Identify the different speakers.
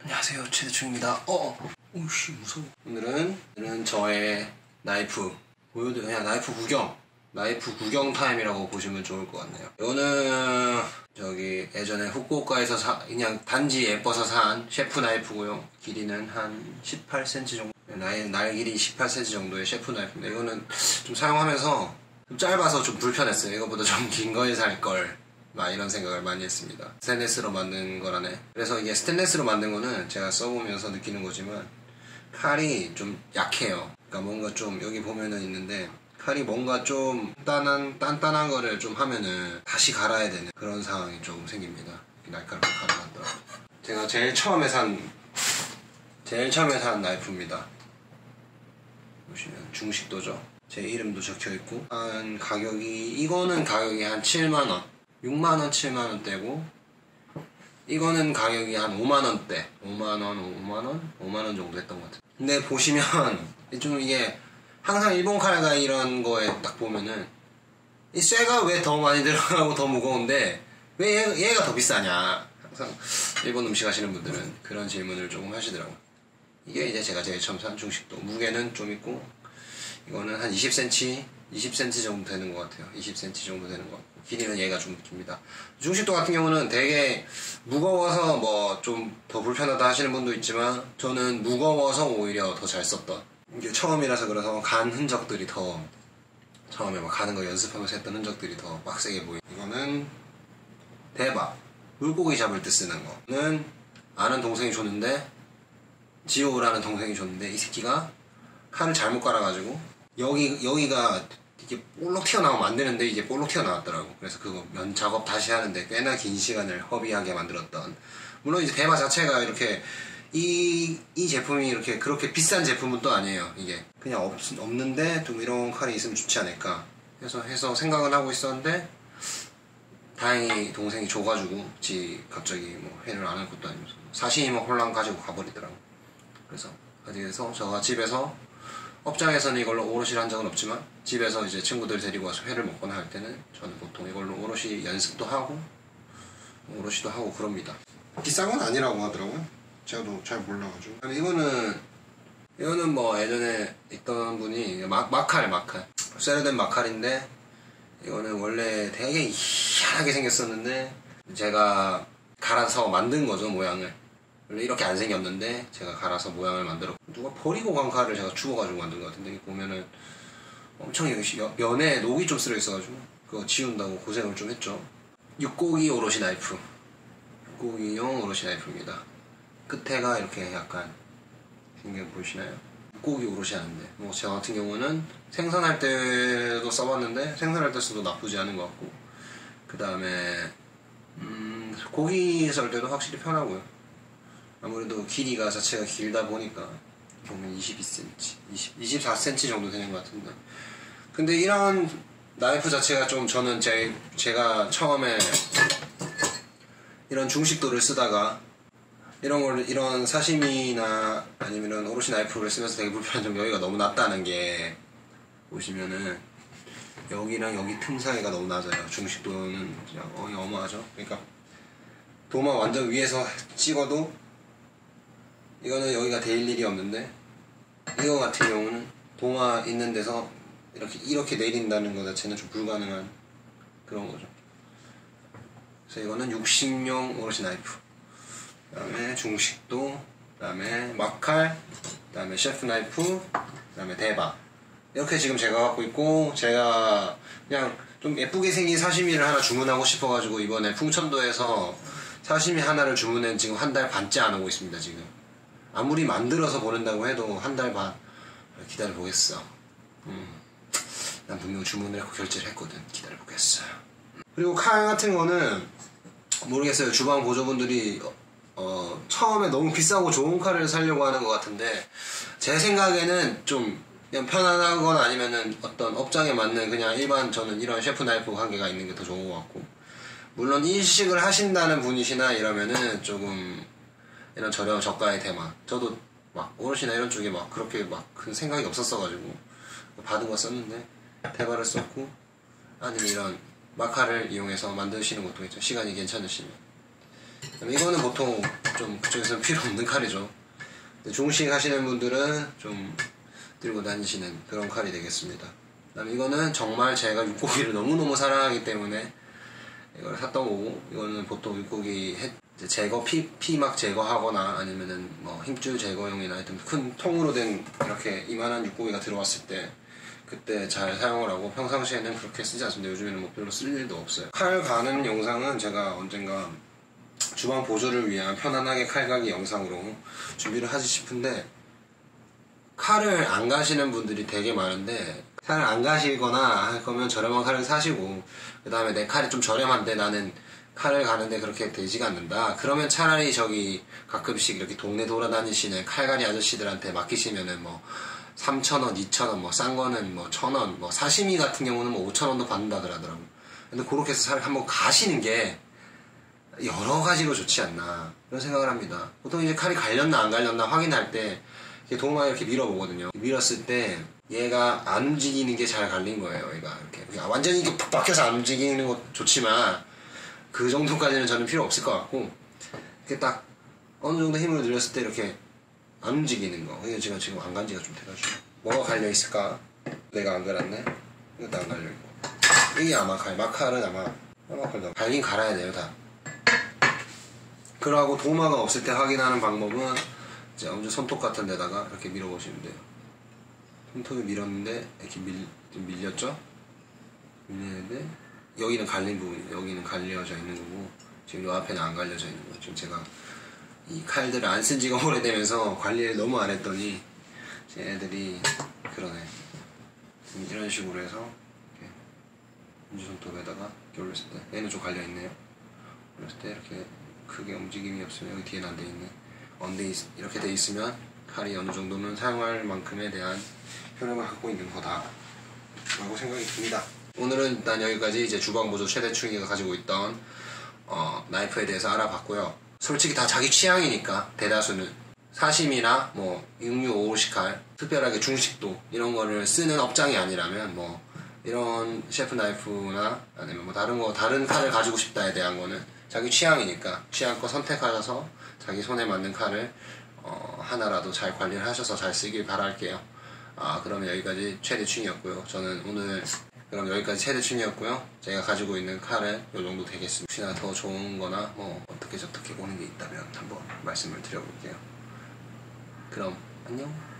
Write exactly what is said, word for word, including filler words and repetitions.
Speaker 1: 안녕하세요, 최대충입니다. 어, 오씨 무서워. 오늘은 오늘은 저의 나이프 보여드 그냥 나이프 구경, 나이프 구경 타임이라고 보시면 좋을 것 같네요. 이거는 저기 예전에 후쿠오카에서 사, 그냥 단지 예뻐서 산 셰프 나이프고요. 길이는 한 십팔 센티미터 정도, 날, 날 길이 십팔 센티미터 정도의 셰프 나이프인데 이거는 좀 사용하면서 좀 짧아서 좀 불편했어요. 이거보다 좀 긴 거에 살 걸. 막 이런 생각을 많이 했습니다. 스테인레스로 만든 거라네. 그래서 이게 스테인레스로 만든 거는 제가 써보면서 느끼는 거지만 칼이 좀 약해요. 그러니까 뭔가 좀 여기 보면은 있는데 칼이 뭔가 좀 단단한, 단단한 거를 좀 하면은 다시 갈아야 되는 그런 상황이 조금 생깁니다. 날카롭게 칼을 만들어요. 제가 제일 처음에 산 제일 처음에 산 나이프입니다. 보시면 중식도죠. 제 이름도 적혀있고 한 가격이 이거는 가격이 한 칠만 원, 육만 원, 칠만 원대고 이거는 가격이 한 오만 원대, 오만 원, 오만 원, 오만 원 정도 했던 것 같아요. 근데 보시면 좀 이게 항상 일본 칼과 이런 거에 딱 보면은 이 쇠가 왜 더 많이 들어가고 더 무거운데 왜 얘, 얘가 더 비싸냐, 항상 일본 음식 하시는 분들은 그런 질문을 조금 하시더라고요. 이게 이제 제가 제일 처음 산 중식도, 무게는 좀 있고 이거는 한 이십 센티미터, 이십 센티미터 정도 되는 것 같아요. 이십 센티미터 정도 되는 것 같고 길이는 얘가 좀 깁니다. 중식도 같은 경우는 되게 무거워서 뭐 좀 더 불편하다 하시는 분도 있지만 저는 무거워서 오히려 더 잘 썼던, 이게 처음이라서 그래서 간 흔적들이 더, 처음에 막 가는 거 연습하면서 했던 흔적들이 더 빡세게 보여요. 이거는 대박, 물고기 잡을 때 쓰는 거는 아는 동생이 줬는데, 지오라는 동생이 줬는데 이 새끼가 칼을 잘못 갈아가지고 여기, 여기가 이게 볼록 튀어나오면 안 되는데 이게 볼록 튀어나왔더라고. 그래서 그거 면 작업 다시 하는데 꽤나 긴 시간을 허비하게 만들었던, 물론 이제 대마 자체가 이렇게 이, 이 제품이 이렇게 그렇게 비싼 제품은 또 아니에요. 이게 그냥 없, 없는데 좀 이런 칼이 있으면 좋지 않을까 해서 해서 생각은 하고 있었는데 다행히 동생이 줘가지고 지 갑자기 뭐 회를 안 할 것도 아니면서 사시미만 홀랑 가지고 가버리더라고. 그래서 그래서 저가 집에서, 업장에서는 이걸로 오롯이 한 적은 없지만 집에서 이제 친구들 데리고 와서 회를 먹거나 할 때는 저는 보통 이걸로 오롯이 연습도 하고 오롯이도 하고 그럽니다. 비싼 건 아니라고 하더라고요. 제가도 잘 몰라가지고. 아니, 이거는 이거는 뭐 예전에 있던 분이 마, 마칼 마칼 쇠로된 마칼인데 이거는 원래 되게 희한하게 생겼었는데 제가 갈아서 만든 거죠, 모양을. 원래 이렇게 안 생겼는데 제가 갈아서 모양을 만들었고, 누가 버리고 간 칼을 제가 주워가지고 만든 것 같은데 여기 보면은 엄청 여기 면에 녹이 좀 쓸어 있어가지고 그거 지운다고 고생을 좀 했죠. 육고기 오롯이 나이프, 육고기용 오롯이 나이프입니다. 끝에가 이렇게 약간 생겨 보이시나요? 육고기 오롯이 하는데 뭐 저 같은 경우는 생선할 때도 써봤는데 생선할 때 써도 나쁘지 않은 것 같고, 그 다음에 음, 고기 썰 때도 확실히 편하고요. 아무래도 길이가 자체가 길다 보니까 보면 이십이 센티미터, 이십, 이십사 센티미터 정도 되는 것 같은데, 근데 이런 나이프 자체가 좀 저는 제, 제가 처음에 이런 중식도를 쓰다가 이런 걸, 이런 사시미나 아니면 이런 오롯이 나이프를 쓰면서 되게 불편한 점, 여기가 너무 낮다는 게, 보시면은 여기랑 여기 틈 사이가 너무 낮아요. 중식도는 진짜 어이 어마하죠. 그러니까 도마 완전 위에서 찍어도 이거는 여기가 데일 일이 없는데, 이거 같은 경우는 도마 있는 데서 이렇게 이렇게 내린다는 것 자체는 좀 불가능한 그런 거죠. 그래서 이거는 육식용 오롯이 나이프, 그 다음에 중식도, 그 다음에 마칼, 그 다음에 셰프 나이프, 그 다음에 대바, 이렇게 지금 제가 갖고 있고, 제가 그냥 좀 예쁘게 생긴 사시미를 하나 주문하고 싶어가지고 이번에 풍천도에서 사시미 하나를 주문한 지금 한 달 반째 안 오고 있습니다. 지금 아무리 만들어서 보낸다고 해도 한 달 반 기다려보겠어. 음, 난 분명 주문을 했고 결제를 했거든. 기다려보겠어. 그리고 칼 같은 거는 모르겠어요. 주방 보조분들이 어, 어, 처음에 너무 비싸고 좋은 칼을 사려고 하는 것 같은데, 제 생각에는 좀 그냥 편안하거나 아니면은 어떤 업장에 맞는 그냥 일반, 저는 이런 셰프 나이프 관계가 있는 게 더 좋은 것 같고, 물론 일식을 하신다는 분이시나 이러면은 조금 이런 저렴 저가의 대마, 저도 막 오롯이나 이런 쪽에 막 그렇게 막 큰 생각이 없었어가지고 받은 거 썼는데 대마를 썼고, 아니면 이런 마카를 이용해서 만드시는 것도 있죠. 시간이 괜찮으시면. 이거는 보통 좀 그쪽에서는 필요 없는 칼이죠. 중식 하시는 분들은 좀 들고 다니시는 그런 칼이 되겠습니다. 그다음에 이거는 정말 제가 육고기를 너무너무 사랑하기 때문에 이걸 샀던 거고, 이거는 보통 육고기 해, 제거, 피, 피막 제거하거나 아니면은 뭐 힘줄 제거용이나 하여튼 큰 통으로 된 이렇게 이만한 육고기가 들어왔을 때 그때 잘 사용을 하고, 평상시에는 그렇게 쓰지 않습니다. 요즘에는 뭐 별로 쓸 일도 없어요. 칼 가는 영상은 제가 언젠가 주방 보조를 위한 편안하게 칼가기 영상으로 준비를 하지 싶은데, 칼을 안 가시는 분들이 되게 많은데, 칼을 안 가시거나 할 거면 저렴한 칼을 사시고, 그 다음에 내 칼이 좀 저렴한데 나는 칼을 가는데 그렇게 되지가 않는다, 그러면 차라리 저기 가끔씩 이렇게 동네 돌아다니시는 칼갈이 아저씨들한테 맡기시면은 뭐 삼천 원, 이천 원, 뭐 싼 거는 뭐 천 원, 뭐 사시미 같은 경우는 뭐 오천 원도 받는다 그러더라고. 근데 그렇게 해서 차라리 한번 가시는 게 여러 가지로 좋지 않나, 그런 생각을 합니다. 보통 이제 칼이 갈렸나 안 갈렸나 확인할 때 도마 이렇게 밀어보거든요. 밀었을 때 얘가 안 움직이는 게 잘 갈린 거예요. 얘가 이렇게 완전히 이렇게 푹 박혀서 안 움직이는 것도 좋지만 그 정도까지는 저는 필요 없을 것 같고, 이렇게 딱 어느 정도 힘을 들였을 때 이렇게 안 움직이는 거. 이게 제가 지금 안 간 지가 좀 돼가지고 뭐가 갈려 있을까? 내가 안 갈았네. 이것도 안 갈려 있고. 이게 아마 칼, 막칼은 아마 아마 칼도 갈긴 갈아야 돼요 다. 그러고 도마가 없을 때 확인하는 방법은 이제 엄지 손톱 같은 데다가 이렇게 밀어보시면 돼요. 손톱이 밀었는데 이렇게 밀, 좀 밀렸죠? 밀리는데 여기는 갈린 부분이에요. 여기는 갈려져 있는 거고, 지금 요 앞에는 안 갈려져 있는 거예요. 지금 제가 이 칼들을 안 쓴 지가 오래되면서 관리를 너무 안 했더니 쟤네들이 그러네. 이런 식으로 해서 이렇게 엄지 손톱에다가 이렇게 올렸을 때 얘는 좀 갈려있네요. 올렸을 때 이렇게 크게 움직임이 없으면 여기 뒤에는 안 돼 있네. 언데 이렇게 돼 있으면 칼이 어느 정도는 사용할 만큼에 대한 효력을 갖고 있는 거다 라고 생각이 듭니다. 오늘은 일단 여기까지 이제 주방보조 최대충이가 가지고 있던 어, 나이프에 대해서 알아봤고요. 솔직히 다 자기 취향이니까 대다수는 사심이나 뭐 육류 오오식 칼, 특별하게 중식도 이런 거를 쓰는 업장이 아니라면 뭐 이런 셰프 나이프나 아니면 뭐 다른 거 다른 칼을 가지고 싶다에 대한 거는 자기 취향이니까 취향껏 선택하셔서 자기 손에 맞는 칼을 어, 하나라도 잘 관리를 하셔서 잘 쓰길 바랄게요. 아, 그러면 여기까지 최대충이었고요. 저는 오늘 그럼 여기까지 최대충이었고요. 제가 가지고 있는 칼은 이 정도 되겠습니다. 혹시나 더 좋은 거나 뭐 어떻게 저떻게 보는 게 있다면 한번 말씀을 드려볼게요. 그럼 안녕.